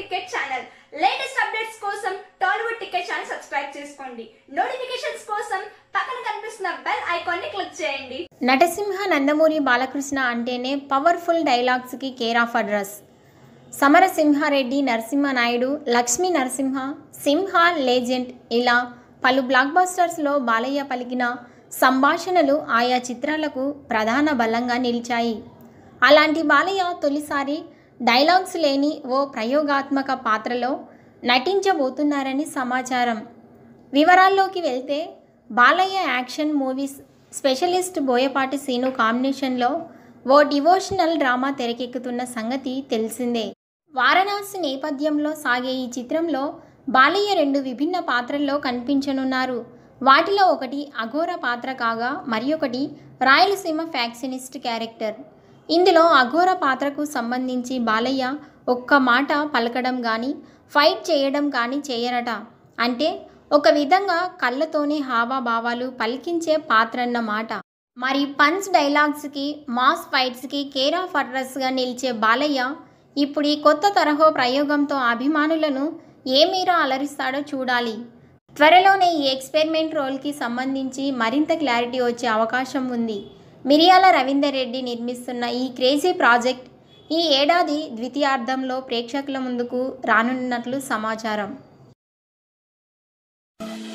Ticket channel. Latest updates కోసం Tollywood ticket channel subscribe చేసుకోండి. Notifications కోసం పక్కన కనిపిస్తున్న బెల్ ఐకాన్ ని క్లిక్ చేయండి. నటసింహ నందమూరి బాలకృష్ణ అంటేనే పవర్ఫుల్ డైలాగ్స్ కి care of address. Samarasimha Reddy, Narasimha Naidu, Lakshmi Narasimha, Simha, legend ఇలా పలు బ్లాక్ బస్టర్స్లో బాలయ్య పలికిన సంభాషణలు ఆయా చిత్రాలకు ప్రధాన బలంగా నిలిచాయి. అలాంటి బాలయ్య తొలిసారి డైలాగ్స్ లేని ఓ ప్రయోగాత్మక పాత్రలో నటించబోతున్నారని సమాచారం. వివరాల్లోకి వెళ్తే Balayya action movies specialist Boyapati Seenu కాంబినేషన్లో ఓ డివోషనల్ డ్రామా తెరకెక్కుతున్న సంగతి తెలిసిందే. వారణాసి నేపథ్యంలో సాగే ఈ చిత్రంలో బాలయ్య 2 విభిన్న పాత్రల్లో కనిపించనున్నారు. వాటిలో ఒకటి అఘోర పాత్ర కాగా మరియొకటి రాయలసీమ ఫ్యాక్షనిస్ట్ క్యారెక్టర్. ఇందులో అఘోర పాత్రకు సంబంధించి బాలయ్య ఒక్క మాట పలకడం కానీ ఫైట్ చేయడం కానీ చేయరట. అంటే ఒక విధంగా కళ్ళతోనే హావాభావాలు పలికించే పాత్రన్నమాట. మరి పంచ్ డైలాగ్స్కి, మాస్ ఫైట్స్కి కేర్ ఆఫ్ అడ్రస్గా నిలిచే బాలయ్య ఇప్పుడు ఈ కొత్త తరహా ప్రయోగంతో అభిమానులను ఏ మేర అలరిస్తాడో చూడాలి. త్వరలోనే ఈ ఎక్స్పెరిమెంట్ రోల్కి సంబంధించి మరింత క్లారిటీ వచ్చే అవకాశం ఉంది. మిరియాల రవీందర్ రెడ్డి నిర్మిస్తున్న ఈ క్రేజీ ప్రాజెక్ట్ ఈ ఏడాది ద్వితీయార్థంలో ప్రేక్షకుల ముందుకు రానున్నట్లు సమాచారం.